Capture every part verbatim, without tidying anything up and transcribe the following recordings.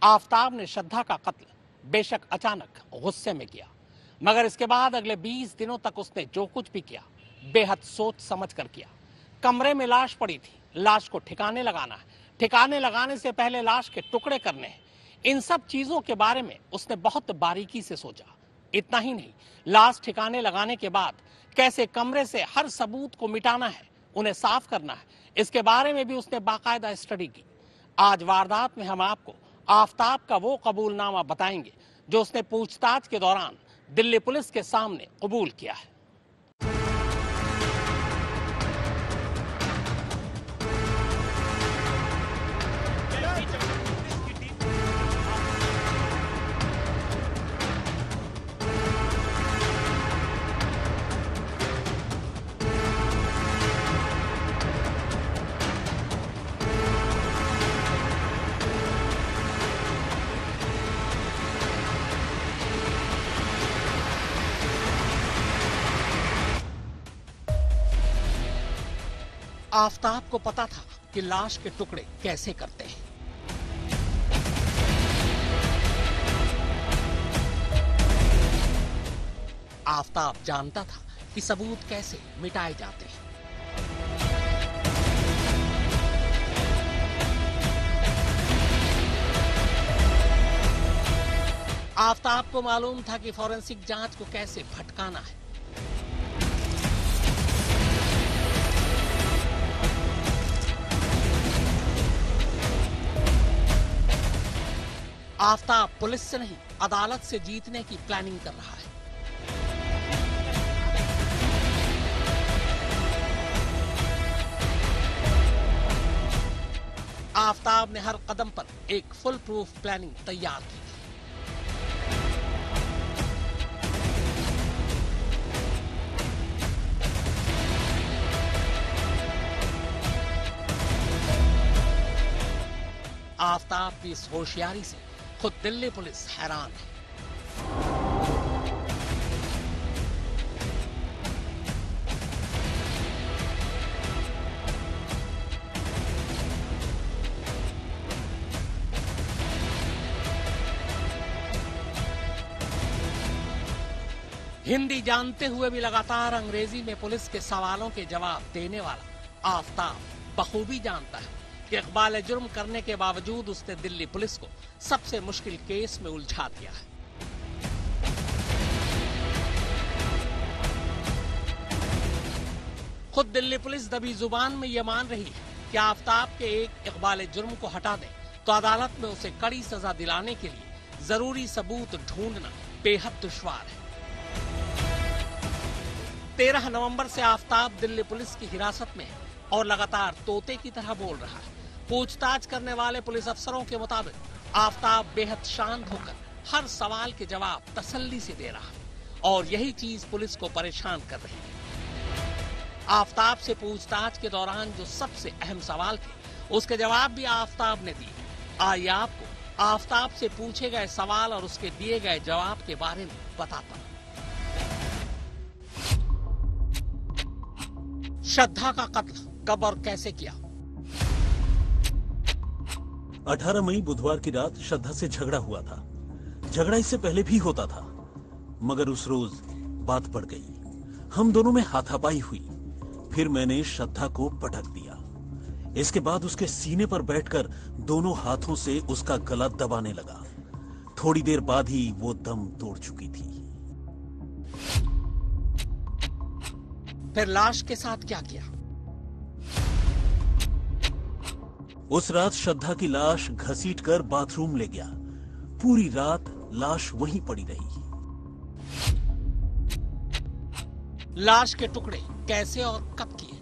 आफताब ने श्रद्धा का कत्ल बेशक अचानक गुस्से में किया, मगर इसके बाद अगले बीस दिनों तक उसने जो कुछ भी किया बेहद सोच समझ कर किया। कमरे में लाश पड़ी थी, लाश को ठिकाने लगाना है, ठिकाने लगाने से पहले लाश के टुकड़े करने हैं। इन सब चीजों के बारे में उसने बहुत बारीकी से सोचा। इतना ही नहीं, लाश ठिकाने लगाने के बाद कैसे कमरे से हर सबूत को मिटाना है, उन्हें साफ करना है, इसके बारे में भी उसने बाकायदा स्टडी की। आज वारदात में हम आपको आफताब का वो कबूलनामा बताएंगे जो उसने पूछताछ के दौरान दिल्ली पुलिस के सामने कबूल किया है। आफताब को पता था कि लाश के टुकड़े कैसे करते हैं। आफताब जानता था कि सबूत कैसे मिटाए जाते हैं। आफताब को मालूम था कि फॉरेंसिक जांच को कैसे भटकाना है। आफताब पुलिस से नहीं, अदालत से जीतने की प्लानिंग कर रहा है। आफताब ने हर कदम पर एक फुल प्रूफ प्लानिंग तैयार की। आफताब की इस होशियारी से खुद दिल्ली पुलिस हैरान है। हिंदी जानते हुए भी लगातार अंग्रेजी में पुलिस के सवालों के जवाब देने वाला आफताब बखूबी जानता है कि इकबाल जुर्म करने के बावजूद उसने दिल्ली पुलिस को सबसे मुश्किल केस में उलझा दिया है। खुद दिल्ली पुलिस दबी जुबान में यह मान रही है कि आफताब के एक इकबाल जुर्म को हटा दें तो अदालत में उसे कड़ी सजा दिलाने के लिए जरूरी सबूत ढूंढना बेहद दुश्वार है। तेरह नवंबर से आफताब दिल्ली पुलिस की हिरासत में है और लगातार तोते की तरह बोल रहा है। पूछताछ करने वाले पुलिस अफसरों के मुताबिक आफताब बेहद शांत होकर हर सवाल के जवाब तसल्ली से दे रहा है और यही चीज पुलिस को परेशान कर रही है। आफताब से पूछताछ के दौरान जो सबसे अहम सवाल थे उसके जवाब भी आफताब ने दिए। आइए आपको आफताब से पूछे गए सवाल और उसके दिए गए जवाब के बारे में बताता हूं। श्रद्धा का कत्ल कब और कैसे किया? अठारह मई बुधवार की रात श्रद्धा से झगड़ा हुआ था। झगड़ा इससे पहले भी होता था, मगर उस रोज बात बढ़ गई। हम दोनों में हाथापाई हुई। फिर मैंने श्रद्धा को पटक दिया। इसके बाद उसके सीने पर बैठकर दोनों हाथों से उसका गला दबाने लगा। थोड़ी देर बाद ही वो दम तोड़ चुकी थी। फिर लाश के साथ क्या किया? उस रात श्रद्धा की लाश घसीटकर बाथरूम ले गया। पूरी रात लाश वहीं पड़ी रही। लाश के टुकड़े कैसे और कब किए?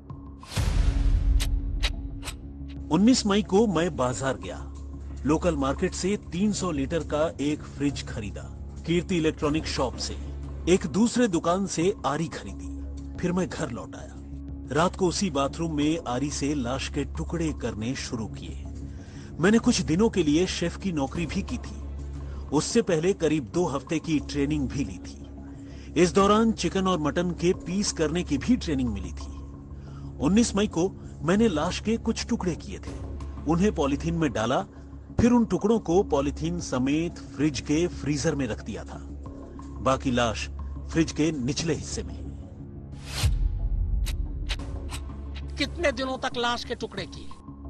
उन्नीस मई को मैं बाजार गया। लोकल मार्केट से तीन सौ लीटर का एक फ्रिज खरीदा। कीर्ति इलेक्ट्रॉनिक शॉप से एक दूसरे दुकान से आरी खरीदी। फिर मैं घर लौट आया। रात को उसी बाथरूम में आरी से लाश के टुकड़े करने शुरू किए। मैंने कुछ दिनों के लिए शेफ की नौकरी भी की थी। उससे पहले करीब दो हफ्ते की ट्रेनिंग भी ली थी। इस दौरान चिकन और मटन के पीस करने की भी ट्रेनिंग मिली थी। उन्नीस मई को मैंने लाश के कुछ टुकड़े किए थे। उन्हें पॉलिथीन में डाला, फिर उन टुकड़ों को पॉलिथीन समेत फ्रिज के फ्रीजर में रख दिया था। बाकी लाश फ्रिज के निचले हिस्से में। कितने दिनों तक लाश के टुकड़े किए?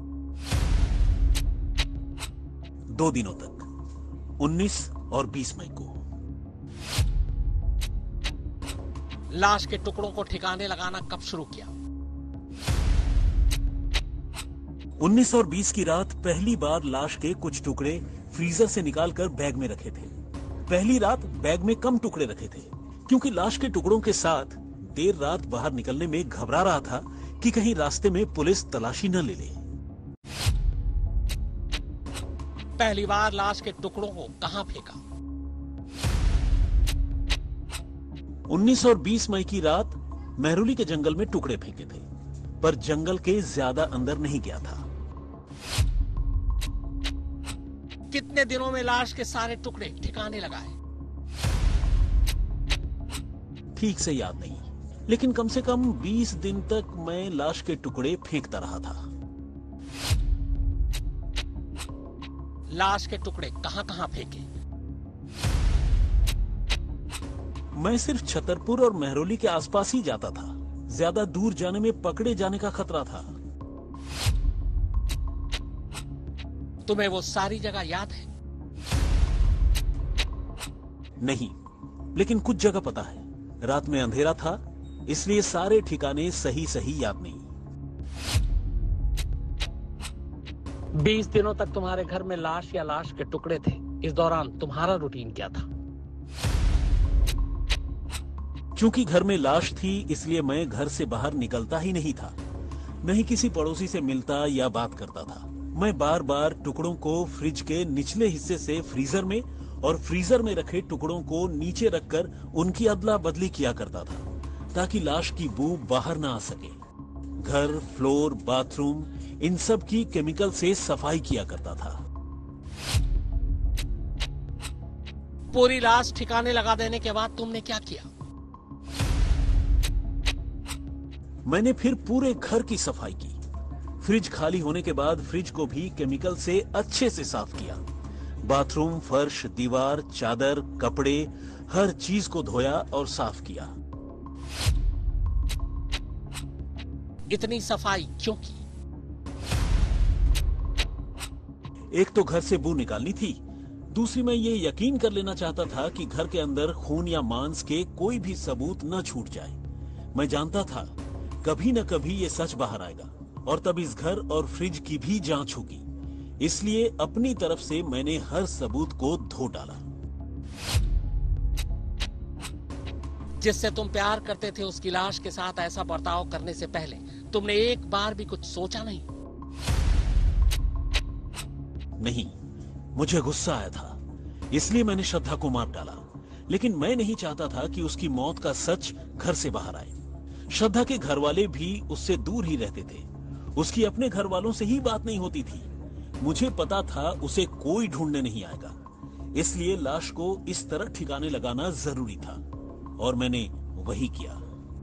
दो दिनों तक, उन्नीस और बीस मई को। लाश के टुकड़ों को ठिकाने लगाना कब शुरू किया? उन्नीस और बीस की रात पहली बार लाश के कुछ टुकड़े फ्रीजर से निकालकर बैग में रखे थे। पहली रात बैग में कम टुकड़े रखे थे, क्योंकि लाश के टुकड़ों के साथ देर रात बाहर निकलने में घबरा रहा था कि कहीं रास्ते में पुलिस तलाशी न ले ले। पहली बार लाश के टुकड़ों को कहां फेंका? उन्नीस और बीस मई की रात मेहरौली के जंगल में टुकड़े फेंके थे, पर जंगल के ज्यादा अंदर नहीं गया था। कितने दिनों में लाश के सारे टुकड़े ठिकाने लगाए? ठीक से याद नहीं, लेकिन कम से कम बीस दिन तक मैं लाश के टुकड़े फेंकता रहा था। लाश के टुकड़े कहां कहां फेंके? मैं सिर्फ छतरपुर और मेहरौली के आसपास ही जाता था। ज्यादा दूर जाने में पकड़े जाने का खतरा था। तुम्हें वो सारी जगह याद है? नहीं, लेकिन कुछ जगह पता है। रात में अंधेरा था, इसलिए सारे ठिकाने सही सही याद नहीं। बीस दिनों तक तुम्हारे घर में लाश या लाश के टुकड़े थे। इस दौरान तुम्हारा रूटीन क्या था? चूंकि घर में लाश थी, इसलिए मैं घर से बाहर निकलता ही नहीं था। न ही किसी पड़ोसी से मिलता या बात करता था। मैं बार बार टुकड़ों को फ्रिज के निचले हिस्से से फ्रीजर में और फ्रीजर में रखे टुकड़ों को नीचे रखकर उनकी अदला बदली किया करता था, ताकि लाश की बू बाहर ना आ सके। घर, फ्लोर, बाथरूम, इन सब की केमिकल से सफाई किया करता था। पूरी लाश ठिकाने लगा देने के बाद तुमने क्या किया? मैंने फिर पूरे घर की सफाई की। फ्रिज खाली होने के बाद फ्रिज को भी केमिकल से अच्छे से साफ किया। बाथरूम, फर्श, दीवार, चादर, कपड़े, हर चीज को धोया और साफ किया। इतनी सफाई क्यों की? एक तो घर से बू निकालनी थी, दूसरी मैं ये यकीन कर लेना चाहता था कि घर के अंदर खून या मांस के कोई भी सबूत न छूट जाए। मैं जानता था कभी न कभी ये सच बाहर आएगा और तब इस घर और फ्रिज की भी जांच होगी। इसलिए अपनी तरफ से मैंने हर सबूत को धो डाला। जिससे तुम प्यार करते थे उसकी लाश के साथ ऐसा बर्ताव करने से पहले तुमने एक बार भी कुछ सोचा नहीं? नहीं, मुझे गुस्सा आया था, इसलिए मैंने श्रद्धा को मार डाला। लेकिन मैं नहीं चाहता था कि उसकी मौत का सच घर से बाहर आए। श्रद्धा के घर वाले भी उससे दूर ही रहते थे। उसकी अपने घर वालों से ही बात नहीं होती थी। मुझे पता था उसे कोई ढूंढने नहीं आएगा, इसलिए लाश को इस तरह ठिकाने लगाना जरूरी था और मैंने वही किया।